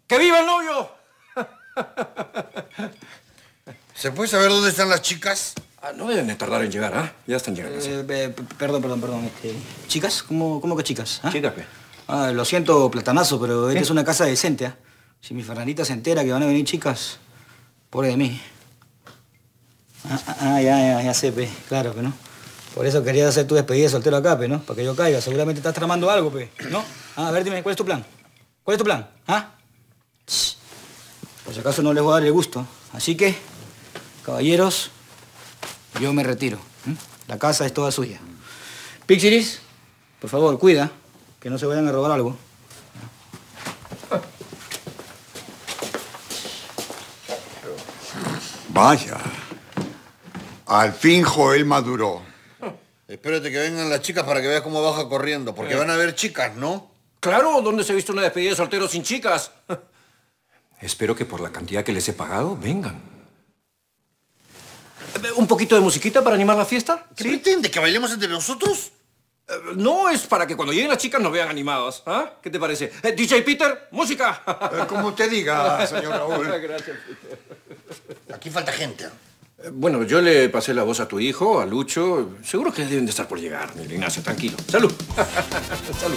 ¡Que viva el novio! ¿Se puede saber dónde están las chicas? No deben de tardar en llegar, ¿ah? Ya están llegando. Perdón. ¿Chicas? ¿Cómo que chicas? ¿Ah? Chicas, ¿qué? Lo siento, platanazo, pero esta es una casa decente, ¿ah? Si mi Fernandita se entera que van a venir chicas, pobre de mí. Ya sé, pe. Claro, pe, ¿no? Por eso querías hacer tu despedida de soltero acá, pe, ¿no? Para que yo caiga. Seguramente estás tramando algo, pe, ¿no? A ver, dime, ¿cuál es tu plan? ¿Cuál es tu plan? ¿Ah? Shh. Por si acaso no les voy a dar el gusto. Así que, caballeros, yo me retiro. La casa es toda suya. Pixiris, por favor, cuida, que no se vayan a robar algo. Vaya. Al fin Joel maduró. Espérate que vengan las chicas para que veas cómo baja corriendo, porque van a haber chicas, ¿no? Claro, ¿dónde se ha visto una despedida de soltero sin chicas? Espero que por la cantidad que les he pagado, vengan. ¿Un poquito de musiquita para animar la fiesta? ¿Qué pretende? ¿Que bailemos entre nosotros? No, es para que cuando lleguen las chicas nos vean animados. ¿Ah? ¿Qué te parece? DJ Peter, música. Como usted diga, señor Raúl. Gracias, Peter. Aquí falta gente. Bueno, yo le pasé la voz a tu hijo, a Lucho. Seguro que deben de estar por llegar, Ignacio, tranquilo. ¡Salud! ¡Salud!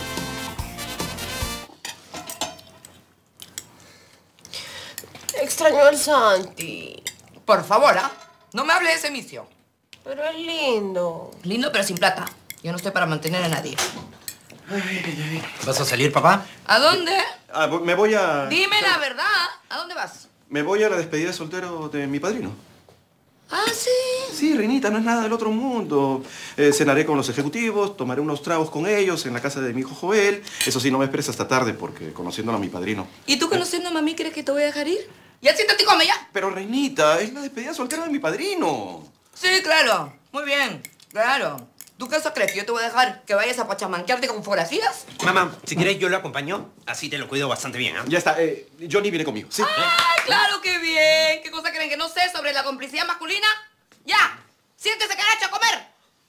Extraño al Santi. Por favor, ¿ah? No me hable de ese misio. Pero es lindo. Lindo, pero sin plata. Yo no estoy para mantener a nadie. ¿Vas a salir, papá? ¿A dónde? Me voy a... Dime la verdad. ¿A dónde vas? Me voy a la despedida de soltero de mi padrino. Ah, ¿sí? Sí, Reinita, no es nada del otro mundo. Cenaré con los ejecutivos, tomaré unos tragos con ellos en la casa de mi hijo Joel. Eso sí, no me esperes hasta tarde porque conociéndolo a mi padrino... ¿Y tú conociéndome a mí crees que te voy a dejar ir? Ya siéntate y come, ya. Pero, Reinita, es la despedida de soltero de mi padrino. Sí, claro. Muy bien. Claro. ¿Tú qué eso crees? ¿Que yo te voy a dejar que vayas a pachamanquearte con forajidas? Mamá, si quieres yo lo acompaño. Así te lo cuido bastante bien, ¿ah? Ya está. Johnny viene conmigo. Sí. ¡Ay, claro que bien! ¿Qué cosa creen que no sé sobre la complicidad masculina? ¡Ya! ¡Siéntese, caracho, a comer!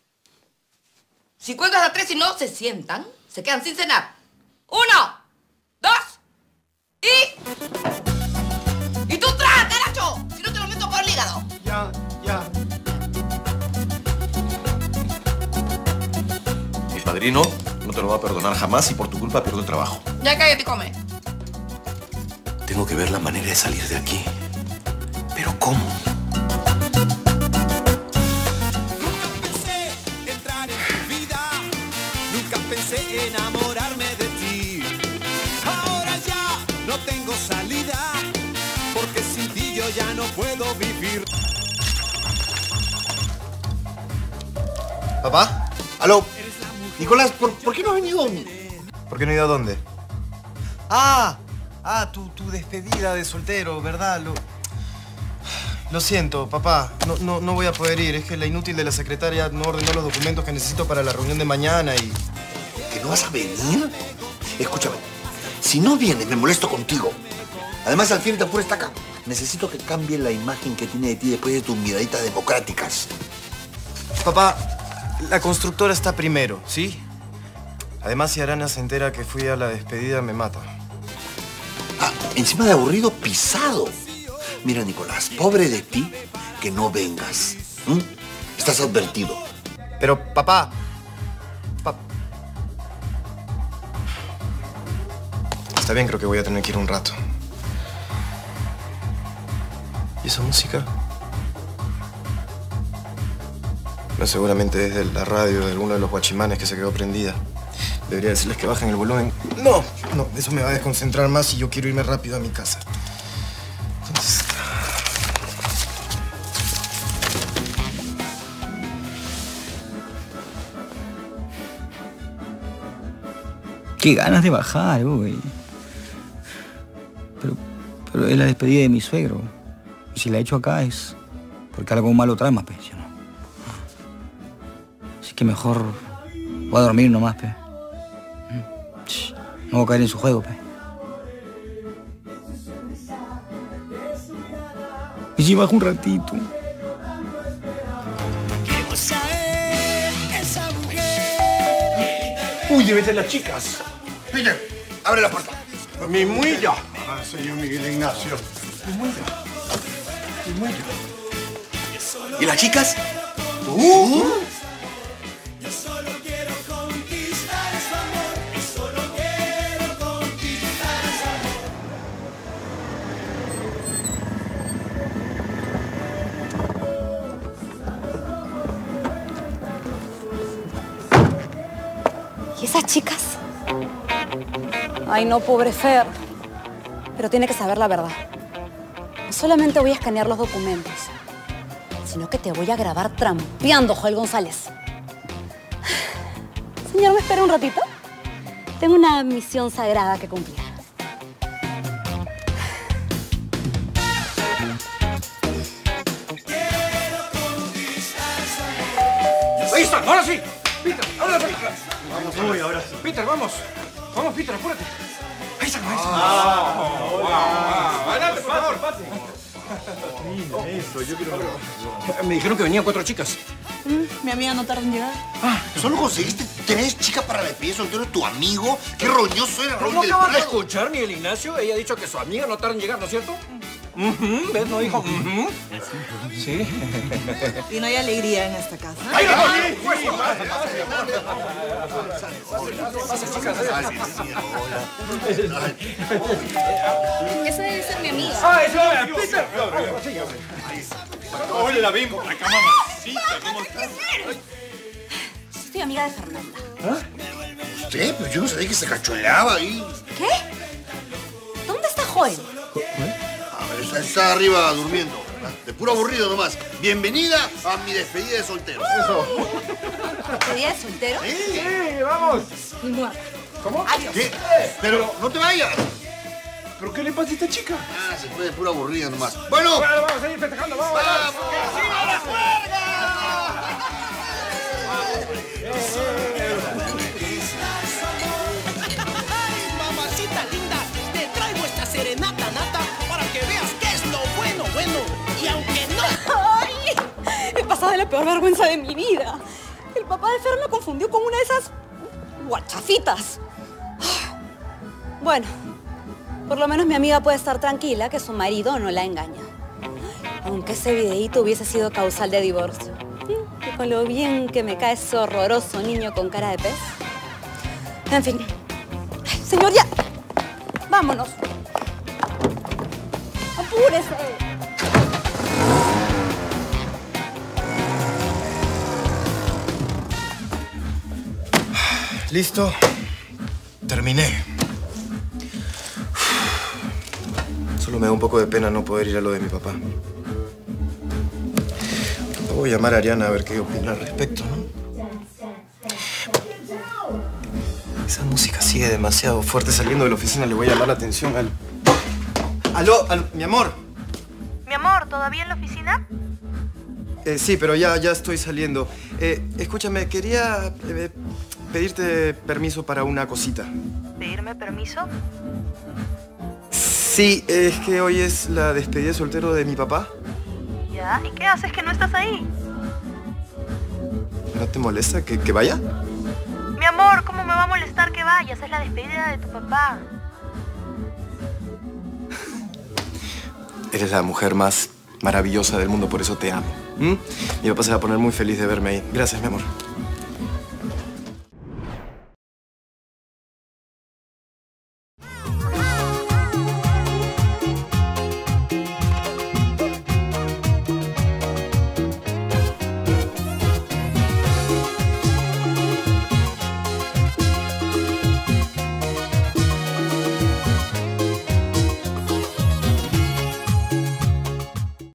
Si cuentas a 3 y no se sientan, se quedan sin cenar. 1, 2 y... ¡Y tú traga, caracho! Si no te lo meto por el hígado. Ya. Mi padrino no te lo va a perdonar jamás y por tu culpa pierdo el trabajo. Ya cállate y come. Tengo que ver la manera de salir de aquí. ¿Pero cómo? Pensé enamorarme de ti. Ahora ya no tengo salida, porque sin ti yo ya no puedo vivir. ¿Papá? ¿Aló? Nicolás, ¿por qué no has venido? ¿Por qué no he ido a dónde? Tu despedida de soltero, ¿verdad? Lo siento, papá. No voy a poder ir. Es que la inútil de la secretaria no ordenó los documentos que necesito para la reunión de mañana y... ¿Que no vas a venir? Escúchame, si no vienes me molesto contigo. Además, al fin Tapur está acá. Necesito que cambie la imagen que tiene de ti después de tus miraditas democráticas. Papá, la constructora está primero, ¿sí? Además, si Arana se entera que fui a la despedida, me mata. Encima de aburrido, pisado. Mira, Nicolás, pobre de ti que no vengas. Estás advertido. Pero, papá... Está bien, creo que voy a tener que ir un rato. ¿Y esa música? No, seguramente es de la radio de alguno de los guachimanes que se quedó prendida. Debería decirles que bajen el volumen. No, eso me va a desconcentrar más y yo quiero irme rápido a mi casa. Entonces... Qué ganas de bajar, uy. Pero es la despedida de mi suegro. Y si la he hecho acá es porque algo malo trama, pe, ¿sí o no? Así que mejor voy a dormir nomás, pe. No voy a caer en su juego, pe. Y si bajo un ratito. Uy, debe ser las chicas. Peter, abre la puerta. Mi muilla. señor Miguel Ignacio. ¿Y las chicas? Yo solo quiero conquistar su amor, yo solo quiero conquistar su amor. ¿Y esas chicas? Ay, no, pobre Fer. Pero tiene que saber la verdad. No solamente voy a escanear los documentos, sino que te voy a grabar trampeando, Joel González. Señor, ¿me espera un ratito? Tengo una misión sagrada que cumplir. ¡Ahí está! ¡Ahora sí! ¡Peter! ¡Ahora sí! Vamos, voy, ahora sí. ¡Peter, vamos! ¡Vamos, Peter, apúrate! ¡Ahí está! ¡Ahí está! ¡Adelante, por favor! Eso, yo quiero ver. Me dijeron que venían 4 chicas. Mi amiga no tardó en llegar. ¿Solo conseguiste 3 chicas para la despedida soltero de tu amigo? ¡Qué roñoso era Raúl ¿No del acabas de Prado! escuchar, Miguel Ignacio? Ella ha dicho que su amiga no tarda en llegar, ¿no es cierto? ¿Ves? ¿No dijo? Sí. Y no hay alegría en esta casa. ¡Ay, Esa debe ser mi amiga. ¡Ah, eso es Peter! Hola, Bimbo. Acá, mamacita, ¿cómo estás? Soy amiga de Fernanda. ¿Usted? Pero yo no sabía que se cacholeaba ahí. ¿Qué? ¿Dónde está Joel? A ver, está arriba durmiendo. De puro aburrido nomás. Bienvenida a mi despedida de soltero. ¿Despedida de soltero? Sí, vamos. Y muerta. ¿Cómo? Adiós. ¿Qué? Pero no te vayas. ¿Pero qué le pasa a esta chica? Se fue de puro aburrido nomás. Bueno. Vamos a seguir festejando, vamos. ¡Vamos! ¡Que siga la juerga! Mamacita linda, te traigo esta serenata nata para que veas qué es lo bueno, bueno. Y aunque no... ¡Ay! He pasado la peor vergüenza de mi vida. El papá de Fer me confundió con una de esas guachafitas. Bueno, por lo menos mi amiga puede estar tranquila que su marido no la engaña. Aunque ese videíto hubiese sido causal de divorcio. Y con lo bien que me cae ese horroroso niño con cara de pez. En fin. Ay, señor, ya. Vámonos. Apúrese. Listo. Terminé. Solo me da un poco de pena no poder ir a lo de mi papá. Voy a llamar a Ariana a ver qué opina al respecto, ¿no? Esa música sigue demasiado fuerte. Saliendo de la oficina le voy a llamar la atención al... ¡Aló! Mi amor. Mi amor, ¿todavía en la oficina? Sí, pero ya estoy saliendo. Escúchame, quería pedirte permiso para una cosita. ¿Pedirme permiso? Sí, es que hoy es la despedida de soltero de mi papá. ¿Ya? ¿Y qué haces que no estás ahí? ¿No te molesta que vaya? Mi amor, ¿cómo me va a molestar que vayas? Es la despedida de tu papá. Eres la mujer más maravillosa del mundo, por eso te amo. Mi papá se va a poner muy feliz de verme ahí. Gracias, mi amor.